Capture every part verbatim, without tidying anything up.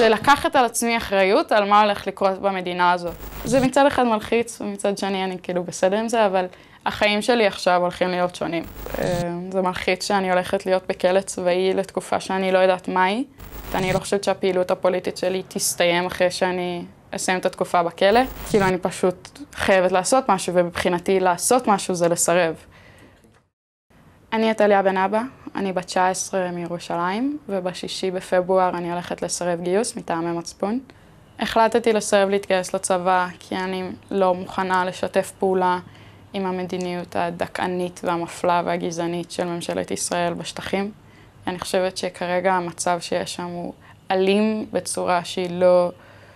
זה לקחת על עצמי אחריות על מה הולך לקרות במדינה הזאת. זה מצד אחד מלחיץ, ומצד שני אני כאילו בסדר עם זה, אבל החיים שלי עכשיו הולכים להיות שונים. זה מלחיץ שאני הולכת להיות בכלא צבאי לתקופה שאני לא יודעת מהי. אני לא חושבת שהפעילות הפוליטית שלי תסתיים אחרי שאני אסיים את התקופה בכלא. כאילו אני פשוט חייבת לעשות משהו, ובבחינתי לעשות משהו זה לסרב. אני עתליה בן אבא, אני בת תשע עשרה מירושלים, ובשישי בפברואר אני הולכת לסרב גיוס מטעמי מצפון. החלטתי לסרב להתגייס לצבא כי אני לא מוכנה לשתף פעולה עם המדיניות הדכאנית והמפלה והגזענית של ממשלת ישראל בשטחים. אני חושבת שכרגע המצב שיש שם הוא אלים בצורה שהיא לא,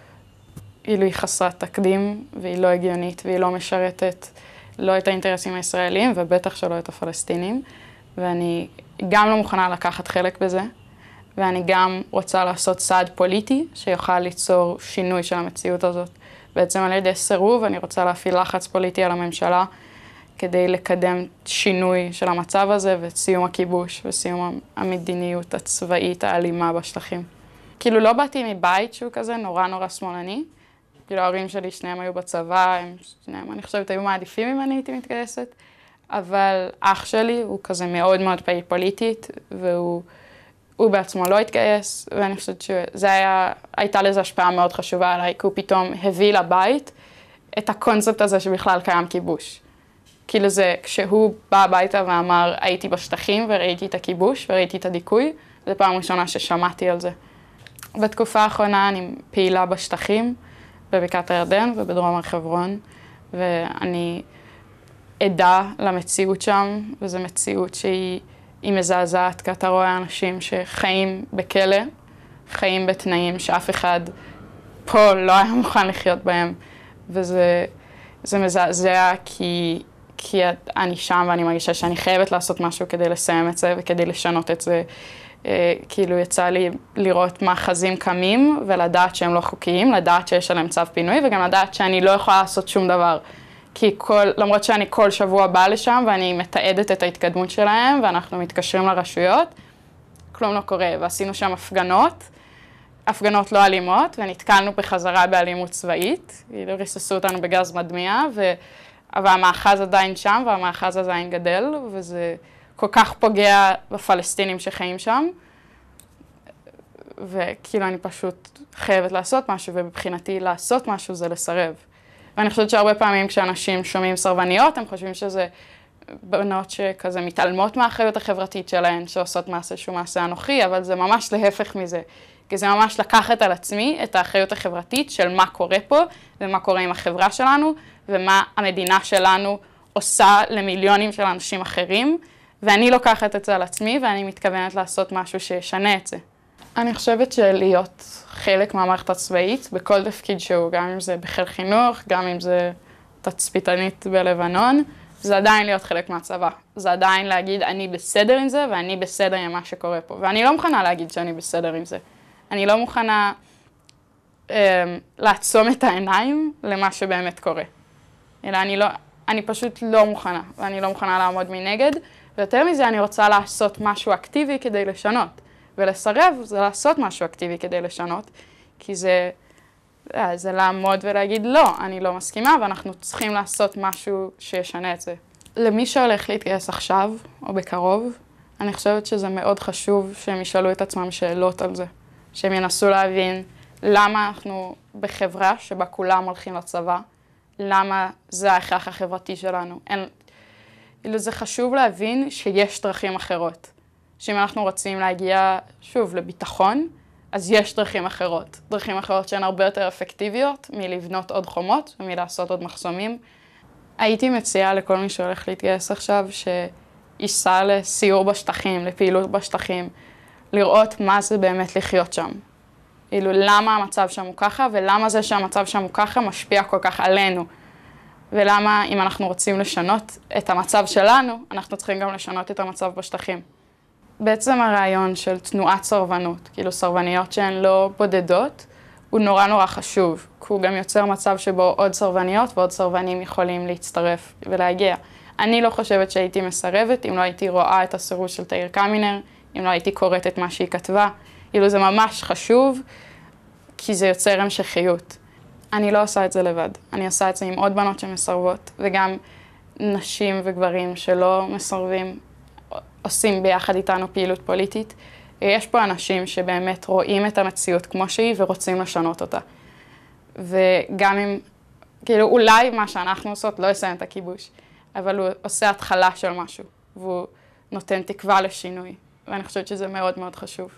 כאילו היא חסרת תקדים והיא לא הגיונית והיא לא משרתת לא את האינטרסים הישראלים ובטח שלא את הפלסטינים. ואני גם לא מוכנה לקחת חלק בזה, ואני גם רוצה לעשות צעד פוליטי שיוכל ליצור שינוי של המציאות הזאת. בעצם על ידי סירוב אני רוצה להפעיל לחץ פוליטי על הממשלה כדי לקדם שינוי של המצב הזה וסיום הכיבוש וסיום המדיניות הצבאית האלימה בשטחים. כאילו לא באתי מבית שהוא כזה נורא נורא שמאלני. כאילו ההורים שלי שניהם היו בצבא, הם שניהם אני חושבת היו מעדיפים אם אני הייתי מתגייסת. אבל אח שלי הוא כזה מאוד מאוד פעיל פוליטית, והוא הוא בעצמו לא התגייס, ואני חושבת שזה היה, הייתה לזה השפעה מאוד חשובה עליי, כי הוא פתאום הביא לבית את הקונספט הזה שבכלל קיים כיבוש. כאילו זה, כשהוא בא הביתה ואמר, הייתי בשטחים וראיתי את הכיבוש וראיתי את הדיכוי, זו פעם ראשונה ששמעתי על זה. בתקופה האחרונה אני פעילה בשטחים, בבקעת הירדן ובדרום הר חברון, ואני עדה למציאות שם, וזו מציאות שהיא מזעזעת, כי אתה רואה אנשים שחיים בכלא, חיים בתנאים שאף אחד פה לא היה מוכן לחיות בהם, וזה זה מזעזע כי, כי אני שם ואני מרגישה שאני חייבת לעשות משהו כדי לסיים את זה וכדי לשנות את זה. כאילו יצא לי לראות מאחזים קמים ולדעת שהם לא חוקיים, לדעת שיש עליהם צו פינוי, וגם לדעת שאני לא יכולה לעשות שום דבר. כי כל, למרות שאני כל שבוע באה לשם ואני מתעדת את ההתקדמות שלהם ואנחנו מתקשרים לרשויות, כלום לא קורה. ועשינו שם הפגנות, הפגנות לא אלימות, ונתקלנו בחזרה באלימות צבאית, כאילו ריססו אותנו בגז מדמיע, ו... אבל המאחז עדיין שם והמאחז עדיין גדל, וזה כל כך פוגע בפלסטינים שחיים שם, וכאילו אני פשוט חייבת לעשות משהו, ובבחינתי לעשות משהו זה לסרב. ואני חושבת שהרבה פעמים כשאנשים שומעים סרבניות, הם חושבים שזה בנות שכזה מתעלמות מהאחריות החברתית שלהן, שעושות מעשה שהוא מעשה אנוכי, אבל זה ממש להפך מזה. כי זה ממש לקחת על עצמי את האחריות החברתית של מה קורה פה, ומה קורה עם החברה שלנו, ומה המדינה שלנו עושה למיליונים של אנשים אחרים, ואני לוקחת את זה על עצמי, ואני מתכוונת לעשות משהו שישנה את זה. אני חושבת שלהיות חלק מהמערכת הצבאית, בכל תפקיד שהוא, גם אם זה בחיל חינוך, גם אם זה תצפיתנית בלבנון, זה עדיין להיות חלק מהצבא. זה עדיין להגיד, אני בסדר עם זה, ואני בסדר עם מה שקורה פה. ואני לא מוכנה להגיד שאני בסדר עם זה. אני לא מוכנה אה, לעצום את העיניים למה שבאמת קורה. אלא אני, לא, אני פשוט לא מוכנה, ואני לא מוכנה לעמוד מנגד. ויותר מזה, אני רוצה לעשות משהו אקטיבי כדי לשנות. ולסרב זה לעשות משהו אקטיבי כדי לשנות, כי זה, זה לעמוד ולהגיד לא, אני לא מסכימה, ואנחנו צריכים לעשות משהו שישנה את זה. למי שהולך להתגייס עכשיו, או בקרוב, אני חושבת שזה מאוד חשוב שהם ישאלו את עצמם שאלות על זה. שהם ינסו להבין למה אנחנו בחברה שבה כולם הולכים לצבא, למה זה ההכרח החברתי שלנו. אין, זה חשוב להבין שיש דרכים אחרות. שאם אנחנו רוצים להגיע, שוב, לביטחון, אז יש דרכים אחרות. דרכים אחרות שהן הרבה יותר אפקטיביות מלבנות עוד חומות ומלעשות עוד מחסומים. הייתי מציעה לכל מי שהולך להתגייס עכשיו שייסע לסיור בשטחים, לפעילות בשטחים, לראות מה זה באמת לחיות שם. כאילו, למה המצב שם הוא ככה, ולמה זה שהמצב שם הוא ככה משפיע כל כך עלינו. ולמה אם אנחנו רוצים לשנות את המצב שלנו, אנחנו צריכים גם לשנות את המצב בשטחים. בעצם הרעיון של תנועת סרבנות, כאילו סרבניות שהן לא בודדות, הוא נורא נורא חשוב, כי הוא גם יוצר מצב שבו עוד סרבניות ועוד סרבנים יכולים להצטרף ולהגיע. אני לא חושבת שהייתי מסרבת אם לא הייתי רואה את הסירוב של תאיר קמינר, אם לא הייתי קוראת את מה שהיא כתבה. כאילו זה ממש חשוב, כי זה יוצר המשכיות. אני לא עושה את זה לבד, אני עושה את זה עם עוד בנות שמסרבות, וגם נשים וגברים שלא מסרבים עושים ביחד איתנו פעילות פוליטית. יש פה אנשים שבאמת רואים את המציאות כמו שהיא ורוצים לשנות אותה. וגם אם, כאילו, אולי מה שאנחנו עושות לא יסיים את הכיבוש, אבל הוא עושה התחלה של משהו, והוא נותן תקווה לשינוי, ואני חושבת שזה מאוד מאוד חשוב.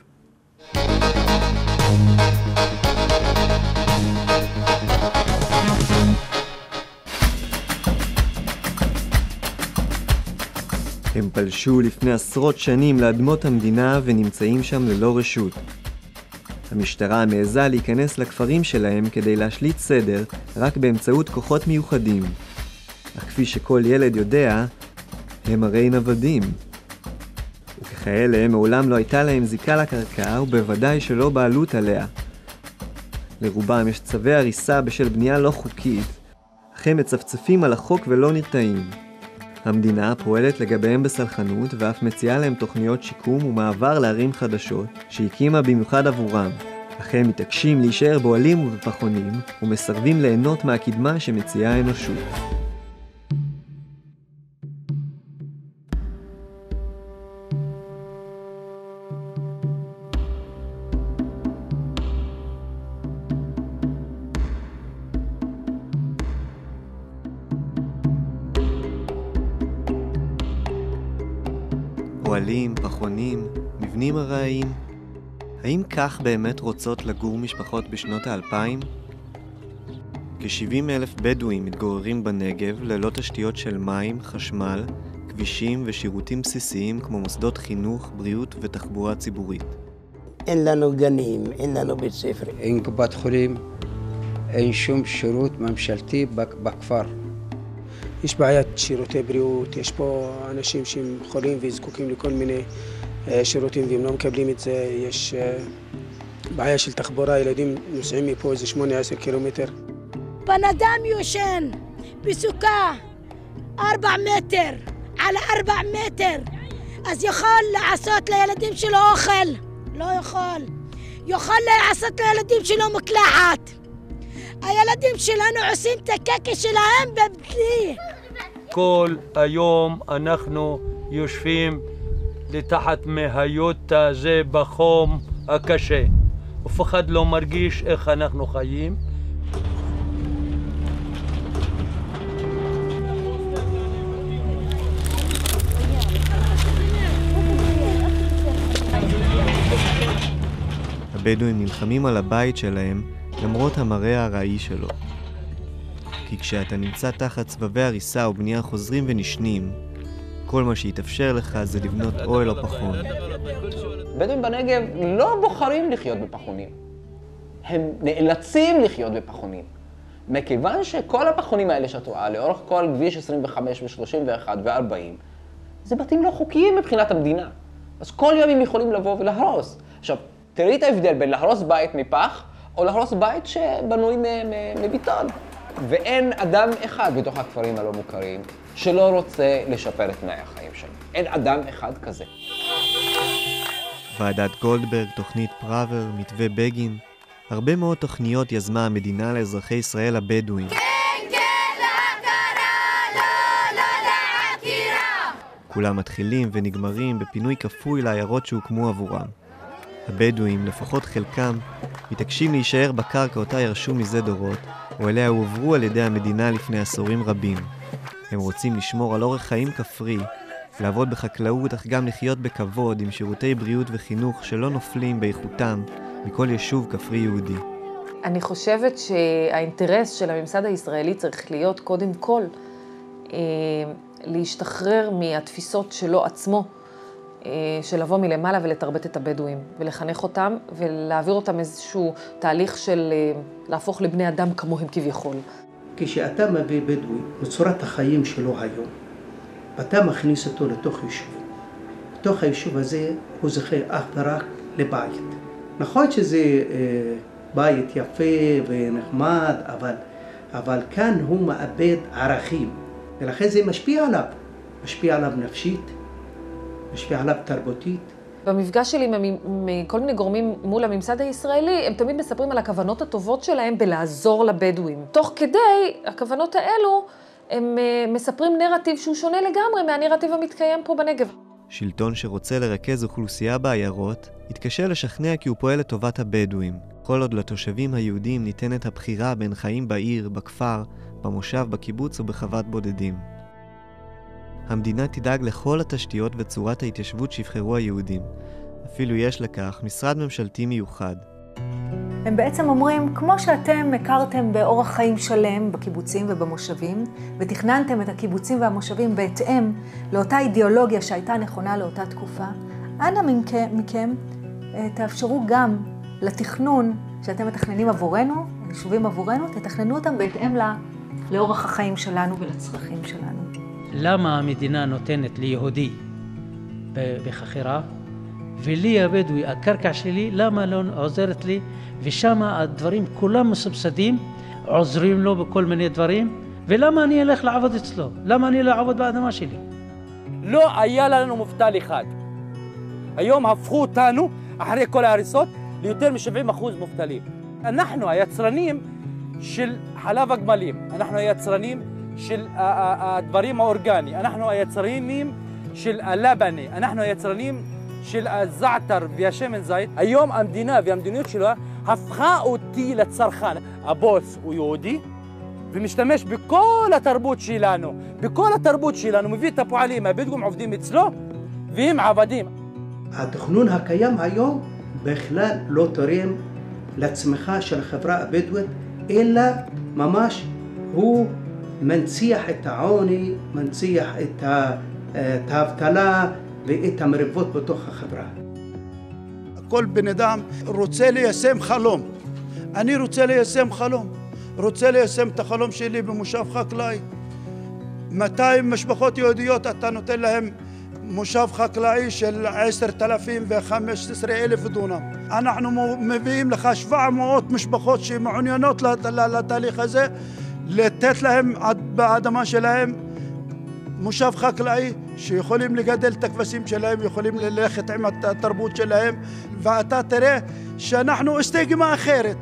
הם פלשו לפני עשרות שנים לאדמות המדינה ונמצאים שם ללא רשות. המשטרה מעזה להיכנס לכפרים שלהם כדי להשליט סדר רק באמצעות כוחות מיוחדים. אך כפי שכל ילד יודע, הם הרי נוודים. וככאלה מעולם לא הייתה להם זיקה לקרקע ובוודאי שלא בעלות עליה. לרובם יש צווי הריסה בשל בנייה לא חוקית, אך הם מצפצפים על החוק ולא נרתעים. המדינה פועלת לגביהם בסלחנות ואף מציעה להם תוכניות שיקום ומעבר לערים חדשות שהקימה במיוחד עבורם. אך הם מתעקשים להישאר בועלים ובפחונים ומסרבים ליהנות מהקדמה שמציעה האנושות. אוהלים, פחונים, מבנים ארעיים. האם כך באמת רוצות לגור משפחות בשנות האלפיים? כ-שבעים אלף בדואים מתגוררים בנגב ללא תשתיות של מים, חשמל, כבישים ושירותים בסיסיים כמו מוסדות חינוך, בריאות ותחבורה ציבורית. אין לנו גנים, אין לנו בית ספר. אין קופת חולים, אין שום שירות ממשלתי בכפר. יש בעיית שירותי בריאות, יש פה אנשים שהם חולים וזקוקים לכל מיני שירותים והם לא מקבלים את זה. יש בעיה של תחבורה, ילדים נוסעים מפה איזה שמונה עשרה קילומטר. בן אדם יושן בסוכה ארבע מטר על ארבע מטר, אז יכול לעשות לילדים שלו אוכל, לא יכול. יכול לעשות לילדים שלו מקלחת. הילדים שלנו עושים את הקקי שלהם בבלי. כל היום אנחנו יושבים לתחת מהיות הזה בחום הקשה. אף אחד לא מרגיש איך אנחנו חיים. הבדואים נלחמים על הבית שלהם למרות המראה הרעי שלו. כי כשאתה נמצא תחת סבבי הריסה ובנייה חוזרים ונשנים, כל מה שיתאפשר לך זה לבנות אוהל או פחון. בדואים בנגב לא בוחרים לחיות בפחונים. הם נאלצים לחיות בפחונים. מכיוון שכל הפחונים האלה שאת רואה, לאורך כל כביש עשרים וחמש ו-שלושים ואחת ו-ארבעים, זה בתים לא חוקיים מבחינת המדינה. אז כל יום הם יכולים לבוא ולהרוס. עכשיו, תראי את ההבדל בין להרוס בית מפח, או להרוס בית שבנוי מביטון. ואין אדם אחד בתוך הכפרים הלא מוכרים שלא רוצה לשפר את תנאי החיים שלו. אין אדם אחד כזה. ועדת גולדברג, תוכנית פראוור, מתווה בגין, הרבה מאוד תוכניות יזמה המדינה לאזרחי ישראל הבדואים. כן, כן, להכרה, לא, לא לעקירה. כולם מתחילים ונגמרים בפינוי כפוי לעיירות שהוקמו עבורם. הבדואים, לפחות חלקם, מתעקשים להישאר בקרקע אותה ירשו מזה דורות, או אליה הועברו על ידי המדינה לפני עשורים רבים. הם רוצים לשמור על אורח חיים כפרי, לעבוד בחקלאות אך גם לחיות בכבוד עם שירותי בריאות וחינוך שלא נופלים באיכותם מכל יישוב כפרי יהודי. אני חושבת שהאינטרס של הממסד הישראלי צריך להיות קודם כל אה, להשתחרר מהתפיסות שלו עצמו, של לבוא מלמעלה ולתרבט את הבדואים, ולחנך אותם, ולהעביר אותם איזשהו תהליך של להפוך לבני אדם כמוהם כביכול. כשאתה מביא בדואי בצורת החיים שלו היום, ואתה מכניס אותו לתוך יישוב, בתוך היישוב הזה הוא זוכה אך ורק לבית. נכון שזה אה, בית יפה ונחמד, אבל, אבל כאן הוא מאבד ערכים, ולכן זה משפיע עליו, משפיע עליו נפשית, משפיע עליו תרבותית, במפגש שלי מכל מיני גורמים מול הממסד הישראלי, הם תמיד מספרים על הכוונות הטובות שלהם בלעזור לבדואים. תוך כדי הכוונות האלו, הם מספרים נרטיב שהוא שונה לגמרי מהנרטיב המתקיים פה בנגב. שלטון שרוצה לרכז אוכלוסייה בעיירות, יתקשה לשכנע כי הוא פועל לטובת הבדואים. כל עוד לתושבים היהודים ניתנת הבחירה בין חיים בעיר, בכפר, במושב, בקיבוץ או בחוות בודדים. המדינה תדאג לכל התשתיות וצורת ההתיישבות שיבחרו היהודים. אפילו יש לכך משרד ממשלתי מיוחד. הם בעצם אומרים, כמו שאתם הכרתם באורח חיים שלם בקיבוצים ובמושבים, ותכננתם את הקיבוצים והמושבים בהתאם לאותה אידיאולוגיה שהייתה נכונה לאותה תקופה, אנא מכם תאפשרו גם לתכנון שאתם מתכננים עבורנו, היישובים עבורנו, תתכננו אותם בהתאם לאורח החיים שלנו ולצרכים שלנו. למה המדינה נותנת ליהודי בחכירה, ולי הבדואי, הקרקע שלי, למה לא עוזרת לי? ושם הדברים כולם מסובסדים, עוזרים לו בכל מיני דברים, ולמה אני אלך לעבוד אצלו? למה אני לא אעבוד באדמה שלי? לא היה לנו מובטל אחד. היום הפכו אותנו, אחרי כל ההריסות, ליותר מ-שבעים אחוז מובטלים. אנחנו היצרנים של חלב הגמלים, אנחנו היצרנים של הדברים האורגני, אנחנו היצרנים של הלבני, אנחנו היצרנים של הזעתר והשמן זית. היום המדינה והמדיניות שלה הפכה אותי לצרכן. הבוס הוא יהודי ומשתמש בכל התרבות שלנו, בכל התרבות שלנו, מביא את הפועלים, הבדואים עובדים אצלו והם עבדים. התכנון הקיים היום בכלל לא תורם לצמיחה של החברה הבדואית, אלא ממש הוא מנציח את העוני, מנציח את האבטלה ואת המריבות בתוך החברה. כל בן אדם רוצה ליישם חלום. אני רוצה ליישם חלום. רוצה ליישם את החלום שלי במושב חקלאי. מאתיים משפחות יהודיות אתה נותן להם מושב חקלאי של עשרת אלפים וחמש עשרה אלף דונם. אנחנו מביאים לך שבע מאות משפחות שמעוניינות לתהליך הזה, לתת להם באדמה שלהם מושב חקלאי שיכולים לגדל את הכבשים שלהם, יכולים ללכת עם התרבות שלהם, ואתה תראה שאנחנו אסטגמה אחרת.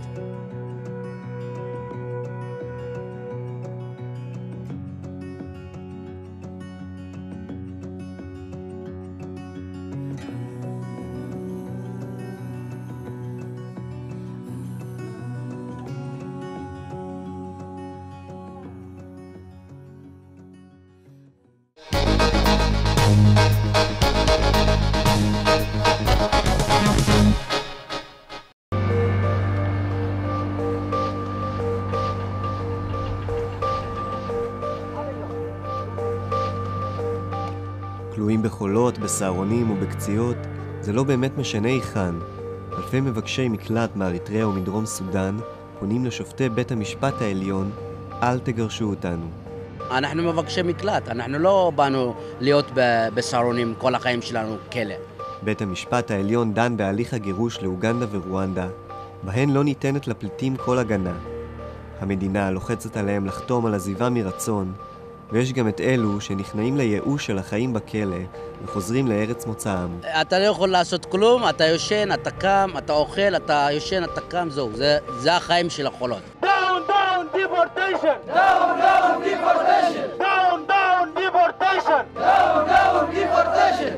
כלואים בחולות, בסהרונים ובקציעות, זה לא באמת משנה היכן. אלפי מבקשי מקלט מאריתריאה ומדרום סודן פונים לשופטי בית המשפט העליון, אל תגרשו אותנו. אנחנו מבקשי מקלט, אנחנו לא באנו להיות בסהרונים כל החיים שלנו כלא. בית המשפט העליון דן בהליך הגירוש לאוגנדה ורואנדה, בהן לא ניתנת לפליטים כל הגנה. המדינה לוחצת עליהם לחתום על עזיבה מרצון, ויש גם את אלו שנכנעים לייאוש של החיים בכלא וחוזרים לארץ מוצאם. אתה לא יכול לעשות כלום, אתה יושן, אתה קם, אתה אוכל, אתה יושן, אתה קם, זהו, זה, זה החיים של החולות. Down, down, deportation! Down, down, deportation! Down, down, deportation! Down, down, deportation!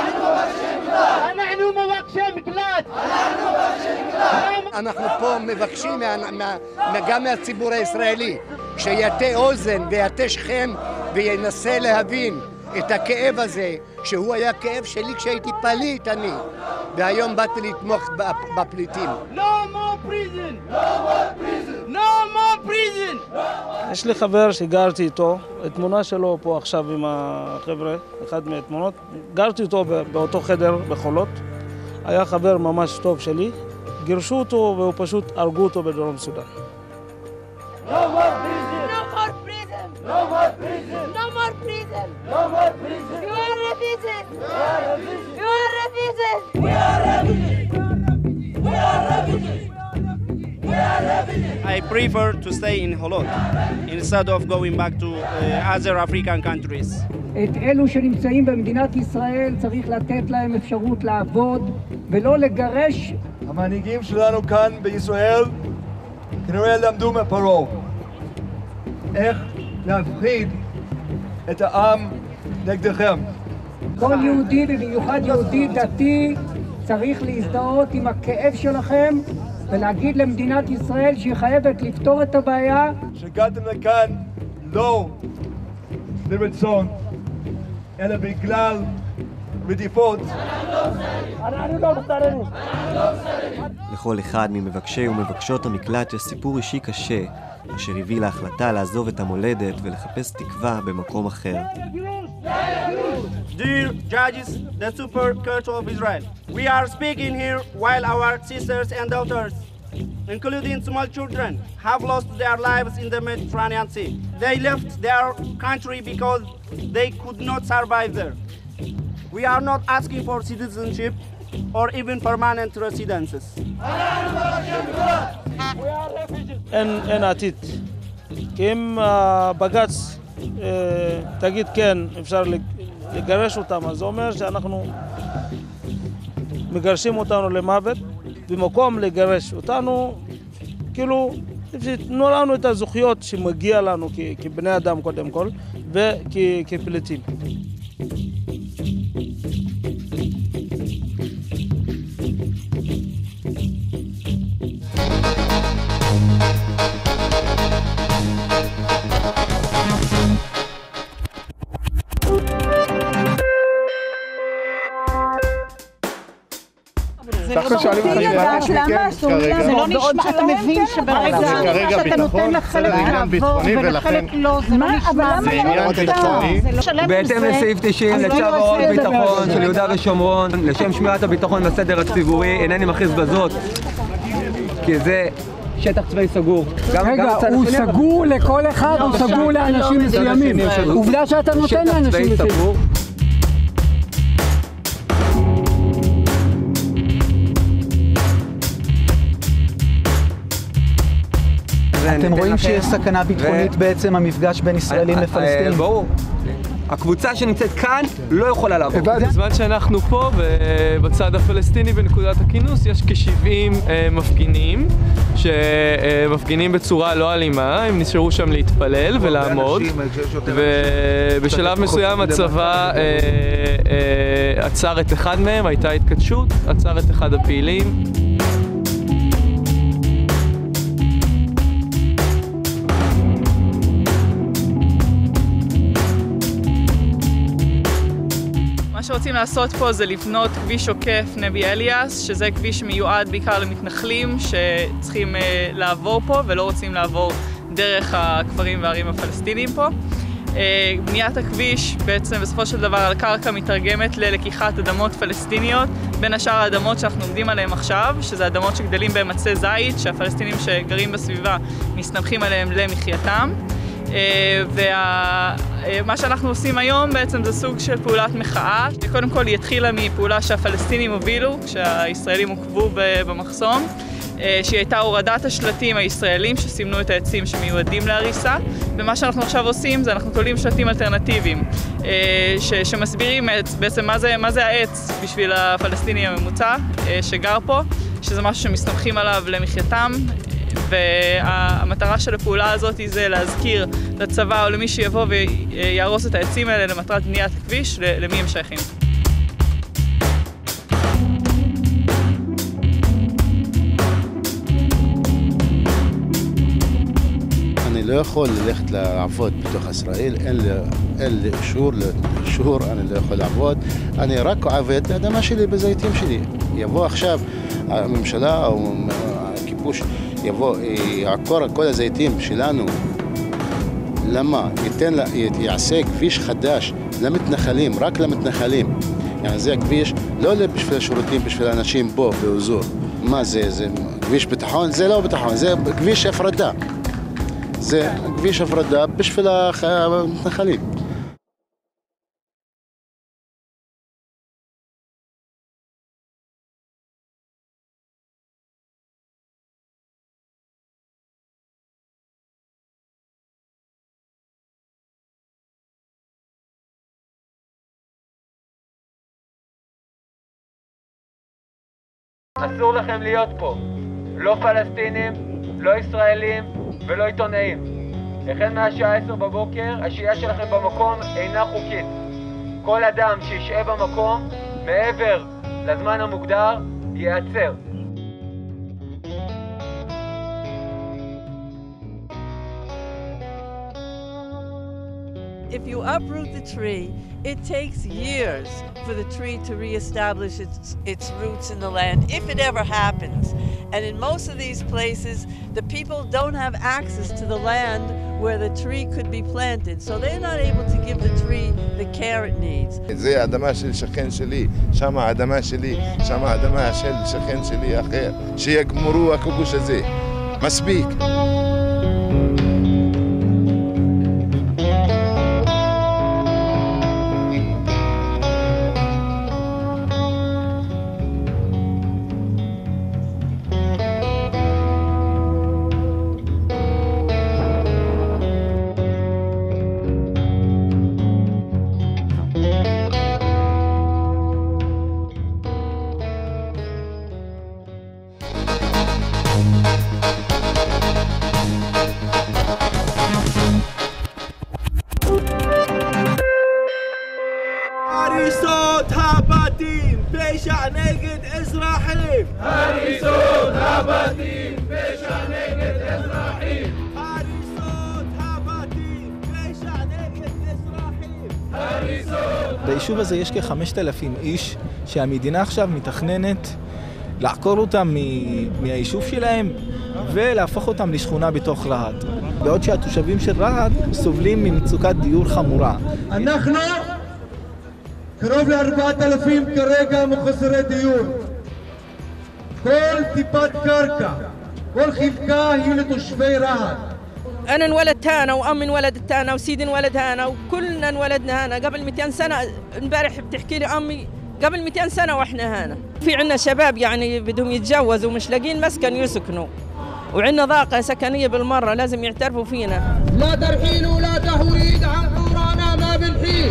אנחנו מבקשי מקלט! אנחנו מבקשי מקלט! אנחנו פה מבקשים גם מהציבור הישראלי שיתה אוזן ויתה שכם וינסה להבין את הכאב הזה, שהוא היה כאב שלי כשהייתי פליט אני, והיום באתי לתמוך בפליטים. No more prison! No more prison! No more prison! יש לי חבר שגרתי איתו, התמונה שלו פה עכשיו עם החבר'ה, אחד מהתמונות, גרתי איתו באותו חדר בחולות, היה חבר ממש טוב שלי, גירשו אותו והוא פשוט הרגו אותו בדרום סודן. No more prison! No more prison! No more prison! No more prison! No more prison! You are refugees! You are refugees! We are refugees! We are refugees! We are refugees! I prefer to stay in Holot instead of going back to uh, other African countries. את אלו שנמצאים במדינת ישראל צריך לתת להם אפשרות לעבוד ולא לגרש. המנהיגים שלנו כאן בישראל כנראה למדו מפרעה איך להפחיד את העם נגדכם. כל יהודי ובמיוחד יהודי דתי צריך להזדהות עם הכאב שלכם ולהגיד למדינת ישראל שהיא חייבת לפתור את הבעיה. שהגעתם לכאן לא ברצון אלא בגלל רדיפות. לכל אחד ממבקשי ומבקשות המקלט יש סיפור אישי קשה אשר הביא להחלטה לעזוב את המולדת ולחפש תקווה במקום אחר. Dear judges, the Supreme Court of Israel, we are speaking here while our sisters and daughters, including small children, have lost their lives in the Mediterranean Sea. They left their country because they could not survive there. We are not asking for citizenship or even permanent residences. אין, אין עתיד. כי אם הבג"ץ תגיד כן, אפשר לגרש אותם, אז זה אומר שאנחנו מגרשים אותנו למוות, במקום לגרש אותנו, כאילו, תנו לנו את הזכויות שמגיע לנו כבני אדם קודם כל, וכפליטים. אנחנו שואלים אותך שאלה אצלי, כרגע. זה לא נשמע, אתה מבין שברגע שאתה נותן לחלק לעבור ולחלק לא, זה לא נשמע. זה עניין ביטחוני. בהתאם לסעיף תשעים לצו הוראות ביטחון של יהודה ושומרון, לשם שמירת הביטחון והסדר הציבורי, אינני מכריז בזאת, כי זה שטח צבאי סגור. רגע, הוא סגור לכל אחד, הוא סגור לאנשים מסוימים. עובדה שאתה נותן לאנשים מסוימים. אתם רואים שיש סכנה ביטחונית בעצם המפגש בין ישראלים לפלסטינים? ברור. הקבוצה שנמצאת כאן לא יכולה לעבור. בזמן שאנחנו פה, בצד הפלסטיני בנקודת הכינוס, יש כ-שבעים מפגינים שמפגינים בצורה לא אלימה, הם נשארו שם להתפלל ולעמוד, ובשלב מסוים הצבא עצר את אחד מהם, הייתה התכתשות, עצר את אחד הפעילים. מה שרוצים לעשות פה זה לבנות כביש עוקף נבי אליאס, שזה כביש מיועד בעיקר למתנחלים שצריכים לעבור פה ולא רוצים לעבור דרך הכפרים והערים הפלסטיניים פה. בניית הכביש בעצם בסופו של דבר על קרקע מתרגמת ללקיחת אדמות פלסטיניות, בין השאר האדמות שאנחנו עומדים עליהן עכשיו, שזה אדמות שגדלים בהם עצי זית, שהפלסטינים שגרים בסביבה מסתמכים עליהם למחייתם. ומה שאנחנו עושים היום בעצם זה סוג של פעולת מחאה. קודם כל היא התחילה מפעולה שהפלסטינים הובילו, כשהישראלים עוקבו במחסום, שהיא הייתה הורדת השלטים הישראלים שסימנו את העצים שמיועדים להריסה, ומה שאנחנו עכשיו עושים זה אנחנו תולים שלטים אלטרנטיביים שמסבירים בעצם מה זה, מה זה העץ בשביל הפלסטיני הממוצע שגר פה, שזה משהו שמסתמכים עליו למחייתם. והמטרה של הפעולה הזאת זה להזכיר לצבא או למי שיבוא ויהרוס את העצים האלה למטרת בניית הכביש, למי הם שייכים. אני לא יכול ללכת לעבוד בתוך ישראל, אין לי, אין לי אישור, אישור, אני לא יכול לעבוד. אני רק עובד באדמה שלי, בזיתים שלי. יבוא עכשיו הממשלה או הכיבוש, יבוא, יעקור כל הזיתים שלנו. למה? ייתן, יעשה כביש חדש למתנחלים, רק למתנחלים. يعني זה כביש לא בשביל השירותים, בשביל האנשים פה, באזור. מה זה? זה כביש ביטחון? זה לא ביטחון, זה כביש הפרדה. זה כביש הפרדה בשביל המתנחלים. אסור לכם להיות פה. לא פלסטינים, לא ישראלים ולא עיתונאים. החל מהשעה עשר בבוקר, השהייה שלכם במקום אינה חוקית. כל אדם שישעה במקום מעבר לזמן המוגדר ייעצר. If you uproot the tree, it takes years for the tree to reestablish its, its roots in the land, if it ever happens. And in most of these places, the people don't have access to the land where the tree could be planted, so they're not able to give the tree the care it needs. זה האדמה של שכן שלי, שם האדמה שלי, שם האדמה של שכן שלי אחר. שיגמרו הכיבוש הזה. מספיק. הריסות הבתים, פשע נגד אזרחים. הריסות הבתים, פשע נגד אזרחים. הריסות הבתים, פשע נגד אזרחים. הריסות. ביישוב הזה יש כ-חמשת אלפים איש שהמדינה עכשיו מתכננת לעקור אותם מהיישוב שלהם ולהפוך אותם לשכונה בתוך רהט. בעוד שהתושבים של רהט סובלים ממצוקת דיור חמורה. אנחנו קרוב לארבעת אלפים כרגע מחוסרי דיור. כל טיפת קרקע, כל חלקה היא לתושבי רהט. أنا انولدت هنا وأم انولدت هنا وسيدي انولد هنا وكلنا انولدنا هنا قبل مئتين سنة. امبارح بتحكي لي أمي قبل مئتين سنة وإحنا هنا. في عنا شباب يعني بدهم يتجوزوا ومش لاقين مسكن يسكنوا. وعنا ضاقة سكنية بالمرة لازم يعترفوا فينا. لا ترحيل ولا تهويد عن حورانا ما بنحيل.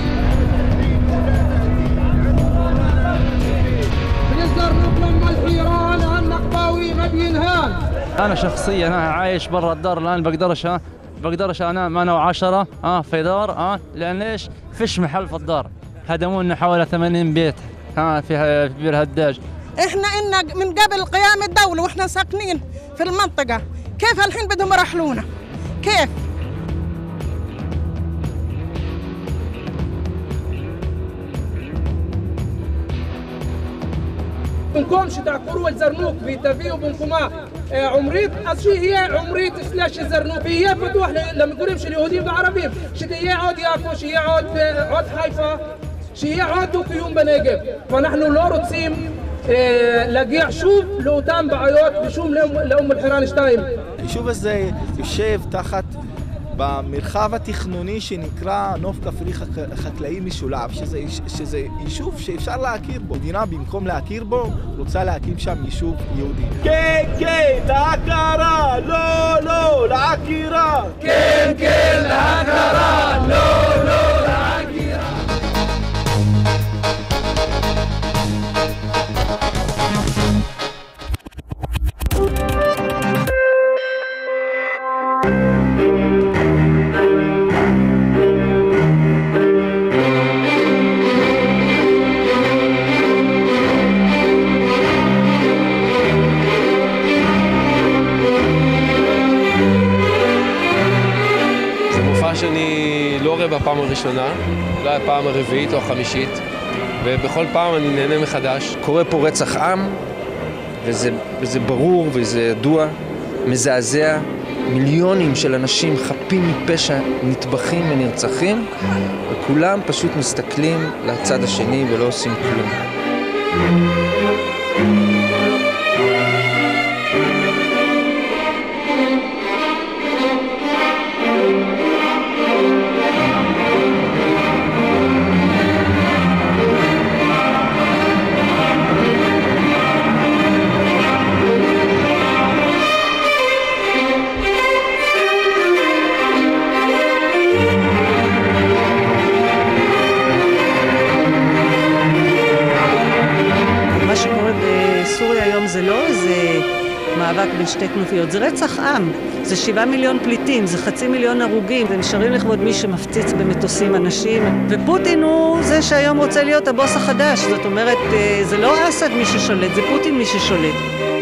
أنا شخصيا أنا عايش برا الدار الآن بقدرش ها بقدرش أنام أنا وعشرة ها في دار ها لأن ليش فيش محل في الدار. هدموا لنا حوالي ثمانين بيت ها في في بير هداج. إحنا إن من قبل قيام الدولة وإحنا ساكنين في المنطقة، كيف الحين بدهم يرحلونا؟ كيف؟ بنكم شتعقروا الزرنوك بيتفيوا بنكما عمريت أشي هي عمريت سلاش الزرنوك هي فتوح لما نقولهم شو اليهوديين بعربيهم شو هي عود يافو شو هي عود عود حيفا شو هي عود كيوم بنجيب فنحن لا رتسيم להגיע שוב לאותם בעיות ושום לאום אל-חיראן שתיים. היישוב הזה יושב תחת במרחב התכנוני שנקרא נוף כפרי חקלאי משולב, שזה, שזה יישוב שאפשר להכיר בו. מדינה במקום להכיר בו רוצה להקים שם יישוב יהודי. כן, כן, להכרה, לא, לא, לעקירה. כן, כן, להכרה, לא, לא, לעקירה. שאני לא רואה בפעם הראשונה, אולי הפעם הרביעית או החמישית, ובכל פעם אני נהנה מחדש. קורה פה רצח עם, וזה, וזה ברור וזה ידוע, מזעזע. מיליונים של אנשים חפים מפשע נטבחים ונרצחים, וכולם פשוט מסתכלים לצד השני ולא עושים כלום. זה לא איזה מאבק בין שתי כנופיות, זה רצח עם, זה שבעה מיליון פליטים, זה חצי מיליון הרוגים, ונשארים לכבוד מי שמפציץ במטוסים אנשים, ופוטין הוא זה שהיום רוצה להיות הבוס החדש, זאת אומרת, זה לא אסד מי ששולט, זה פוטין מי ששולט.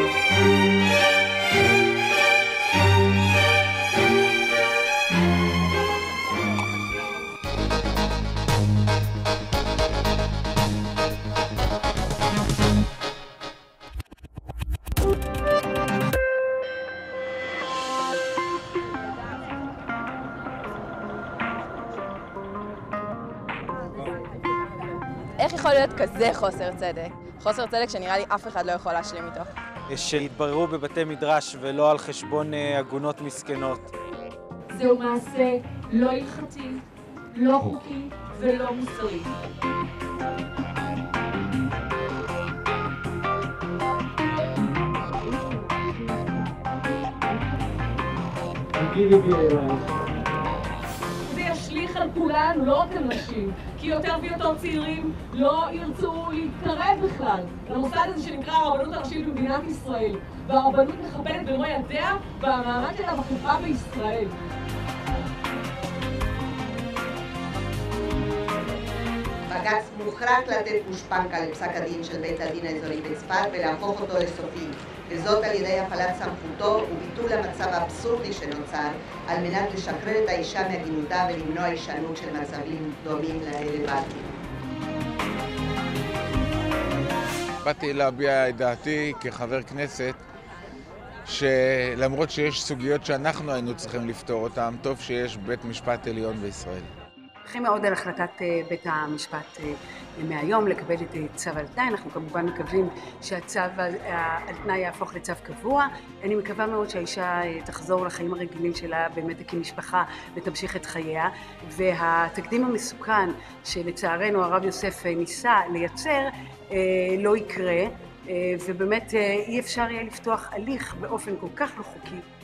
איך יכול להיות כזה חוסר צדק? חוסר צדק שנראה לי אף אחד לא יכול להשלים איתו. שהתבררו בבתי מדרש ולא על חשבון עגונות מסכנות. זהו מעשה לא הלכתי, לא חוקי ולא מוסרי. זה ישליך על כולנו, לא רק על נשים, כי יותר ויותר צעירים לא ירצו להתקרב בכלל למוסד הזה שנקרא הרבנות הראשית במדינת ישראל, והרבנות מכבדת במו ידיה והמעמד שלה בחברה בישראל. בג"ץ מוחלט לתת גושפנקה לפסק הדין של בית הדין האזורי בצפת ולהפוך אותו לסופי, וזאת על ידי הפעלת סמכותו וביטול המצב האבסורדי שנוצר על מנת לשחרר את האישה מעגינותה ולמנוע הישנות של מצבים דומים לאלה בעתיד. באתי להביע את דעתי כחבר כנסת שלמרות שיש סוגיות שאנחנו היינו צריכים לפתור אותן, טוב שיש בית משפט עליון בישראל. שמחים מאוד על החלטת בית המשפט מהיום לקבל את צו על תנאי. אנחנו כמובן מקווים שהצו על תנאי יהפוך לצו קבוע. אני מקווה מאוד שהאישה תחזור לחיים הרגילים שלה, באמת תקים משפחה ותמשיך את חייה. והתקדים המסוכן שלצערנו הרב יוסף ניסה לייצר לא יקרה, ובאמת אי אפשר יהיה לפתוח הליך באופן כל כך לא חוקי